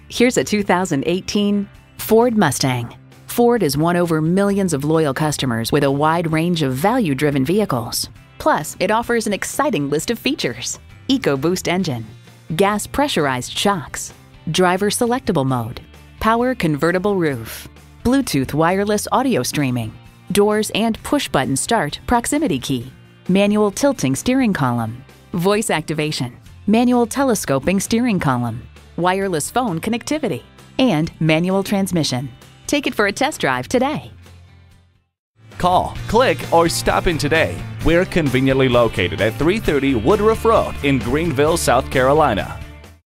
Here's a 2018 Ford Mustang. Ford has won over millions of loyal customers with a wide range of value-driven vehicles. Plus, it offers an exciting list of features: EcoBoost engine, gas pressurized shocks, driver selectable mode, power convertible roof, Bluetooth wireless audio streaming, doors and push-button start proximity key, manual tilting steering column, voice activation, manual telescoping steering column, wireless phone connectivity, and manual transmission. Take it for a test drive today. Call, click, or stop in today. We're conveniently located at 330 Woodruff Road in Greenville, South Carolina.